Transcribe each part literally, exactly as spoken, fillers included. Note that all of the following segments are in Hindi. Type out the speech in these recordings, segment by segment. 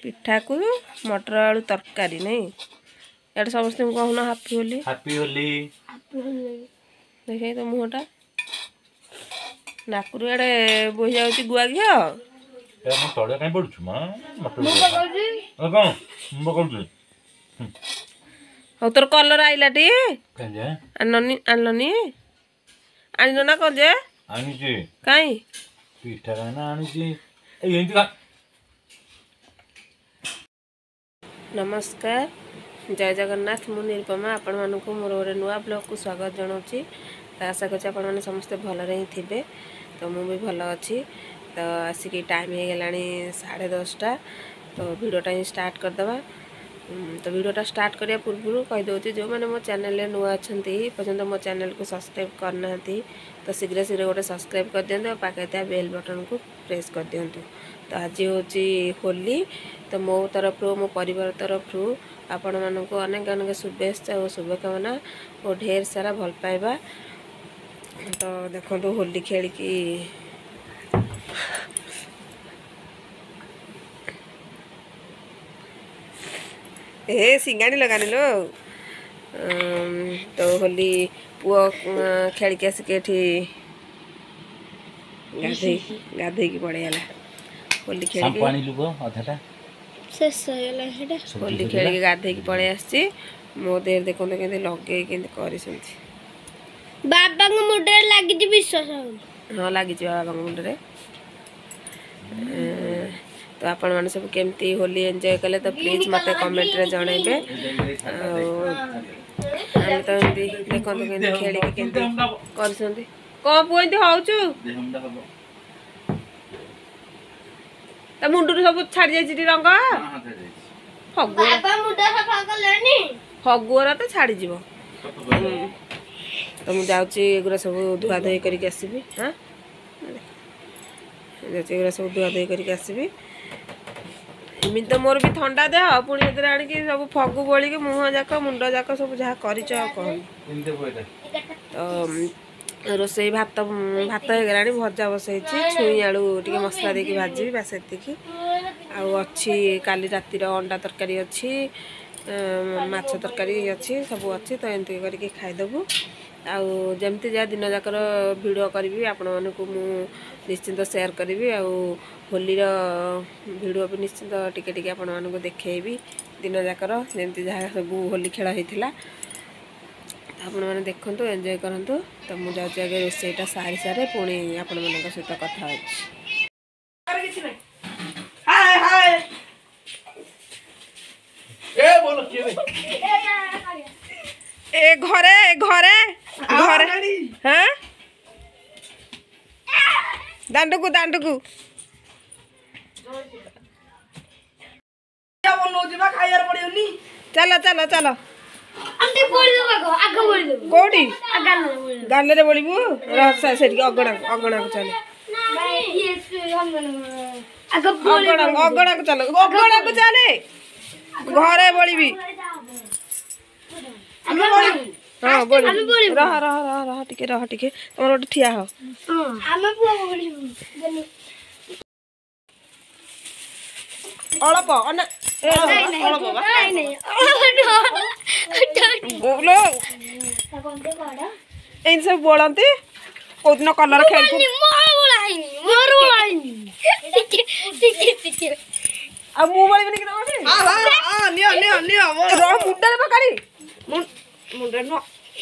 पिठा को मटर आलू तरकारी नहीं यार समस्त कहूना हापी होली हापी होली देखे तो मुहटा नाकुरु आड़े बोही जाऊँ गुआ घी तले कहीं पड़ू मटर हौ तोर कलर आइला टी आननी आनलनी आनिल ना कौन जे आनी कहीं पिठा खाना आनी नमस्कार जय जगन्नाथ मु निरुपमा आपण मानक मोर गोटे नुआ ब्लॉग को स्वागत जनाऊँगी तो आशा कर आपने समस्ते भलरे ही थे तो मु भी भल अच्छी तो आसिक टाइम हो गलानी साढ़े दसटा तो वीडियोटा ही स्टार्ट करदे तो वीडियोटा स्टार्ट करिया पूर्व कहीदे जो मैंने मो चैनल नुआ अच्छा पर्यटन मो चैनल को सब्सक्राइब करना तो शीघ्र शीघ्र गोटे सब्सक्राइब कर दिखाँ और पाखे था बेल बटन को प्रेस कर दिंतु तो आज हूँ होली तो मो तरफ मो परिवार तरफ आपण मानक अनेक अनेक शुभेच्छा और शुभकामना और ढेर सारा भल पाइबा तो देखो तो होली खेल की ए सिंगाणी लगानी लो तो होली पुओ खेल के आसिक गाधे गाधे की पड़ेगा होली खेल होली खेल के गाधे की पड़े आसी मो देर देखो के लगे के बाबा मुंडे लगी विश्वास हाँ लगी बाबा मुंडे तो आपण मैंने सब केमती होली एंजॉय कले तो प्लीज मत कमेंट रे जणेबे हम तो एमती देखो के खेल के केमती करसंती को पोइंती होउचु त मुंडू सब छाड़ जाई छि रंग फगुआ बाबा मुंडा सफा करलेनी फगुआ तो छाड़ जीवो तो मुझे जाऊँगी एगुरा सब धुआ धुई करके आसबि हाँ एगुरा सब धुआ धुई करके आसबि एमती तो मोर भी ठंडा देह पुणी से आनिक सब फगु बोल के मुह जाक मुंड जाक सब जहाँ कर तो रोसई भात भात हो गला भजा बसई छुई आलू टे मसला देकी भाजी बास एतिकी अच्छी काली रातिर अंडा तरकारी अच्छी माछ तरकारी अच्छी सब अच्छी तो एमती करके खाईदेबू आउ जमती जहाँ दिन जाकर भिडियो करी आपण मानक मु निश्चिंत शेयर करी आउ होली भिडियो भी निश्चिंत टिके टिके आपण मानक देखी दिन जाकर जमती जहाँ सब होली खेल होता आपण मैंने देखु एंजॉय करूँ तो मुझे जाऊँगी आगे रोसईटा सारी सारे पुणी आपण मान सहित कथा ए घरे घरे घरे हाँ दांडुकू दांडुकू चलो चलो चलो कौटी गाल बोलू से अगणा अगणा को चल अगणा को चल अगणा को चले घरे बोली हाँ बोल रह रह रह रह टिके रह टिके तुम गोटे ठिया हो अलप बोलो इन सब बोलती कौ दिन कलर खेल आ मु बोलबनी कि हां हां हां लियो लियो लियो मुंडे रे पकानी मुंडे न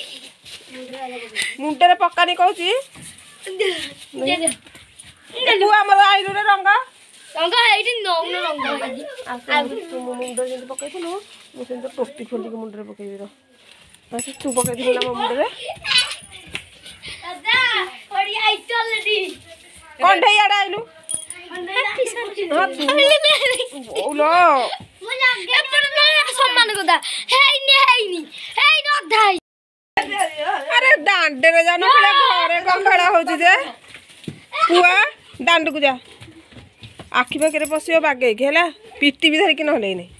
मुंडे रे पकानी कहूची दे दे तू हमर आइलो रे रंग रंग एठी नौन रंग आ तू मुंडे जे पकाइथलो मु सेन टोपी खोली के मुंडे रे पकाइबी रो बस तू पकाइथलो ना मुंडे रे दादा ओडी आई चल दी कोन ढे आडा आइलु बोलो सम्मान कदा हेइनी हेइनी हेइ न धाई अरे दांडे रे जानो घरे गंगाड़ा होची जे पुआ दांड को जा आखि पाखे पशियो बागे है पिटी भी धरिकी नहले नहीं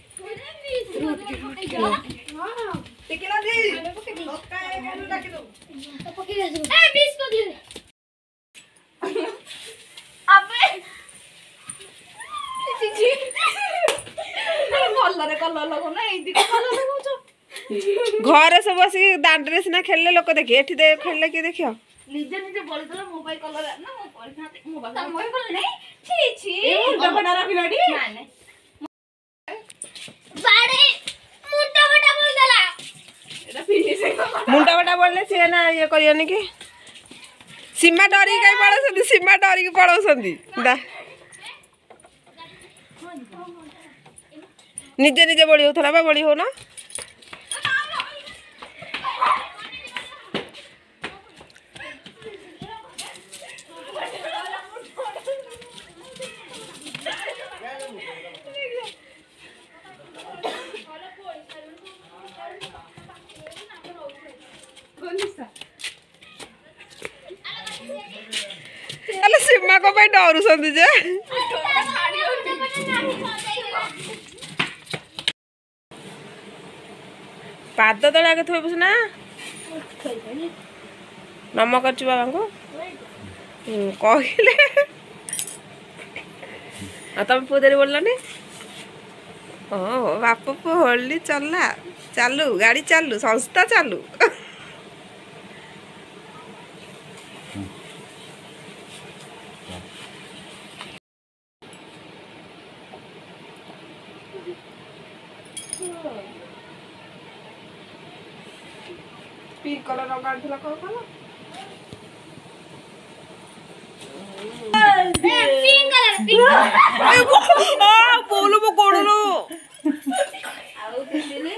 कलर लगो ना एदी कलर लगो छ घरे सब बस दांडरे सिना खेलले लोक देखि एठी दे खेलले के देखियो निजे निजे बोली दला मोबाइल कलर ना मो पढ़ना मोबाइल मोबाइल कलर नहीं छी छी मुंडा बड़ा रखिलाडी ना नहीं बाड़े मुंडा बड़ा बोल दला एटा फिनिशिंग मुंडा बटा बोलले से ना ये करियनी कि सीमा डरी कई पड़ोसंदी सीमा डरी के पड़ोसंदी दा निजे निजे बड़ी होथला बा बड़ी हो ना अले सीमा को पे डरू संदी जे पाद तले आगे थोइ बस ना नम करछु बाबा को कहले आ तुम पुदेरी बोललानी ओ बाप पु होली चलला चालू गाड़ी चालू संस्था चालू पिंक कलर रंगाड़ थला को कला पिंक कलर पिंक आ बोलो मो कोडलो आउ दिले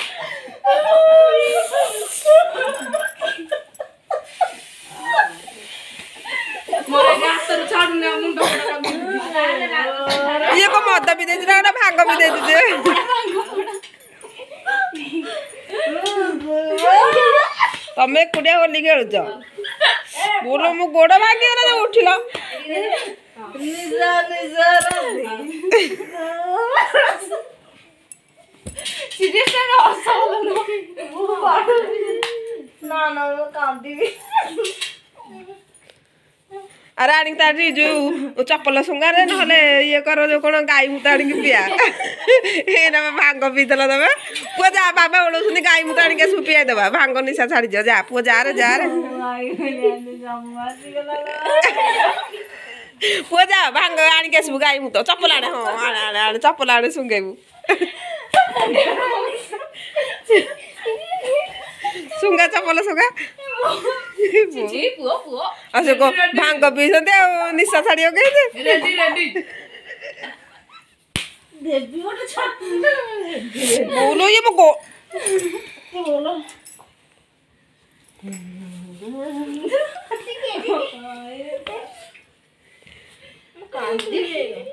मोरे गास तो छाड़ ने मुंडा बड़ा ये को मद भी दे दिला ना भांग भी दे दे तमे कुडिया होली खेलुछ बोलो मु गोड़ भागी रे उठिलो निजा निजा सीरियस ना हसलो ना ना ना कांदी अरे आनी तारी जो चप्पल सुंगारे नहले ये करो जो कोन गाई मुताड़ी की पिया ए ना भांग पीतला तबे पु जा बाबा बोलुसनी गाई मुताड़ी के सुपिया देबा भांग निशा छाड़ी जा जा पु जा रे जा रे पु जा भांग आनी के सु गाई मुतो चप्पल आने हो आने आने चप्पल आने सुंगेबु सुंगा चप्पल सुंगा जी पुओ पुओ असे को भांग पीसते निशा छाड़ियो के रेडी रेडी देवी मोटे छाप बोलो ये मो को बोलो कांदी